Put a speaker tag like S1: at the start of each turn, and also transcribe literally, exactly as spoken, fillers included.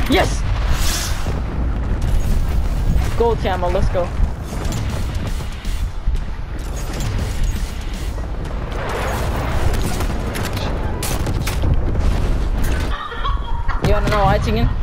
S1: Yes! Gold camel, let's go. Ja, no, no, I think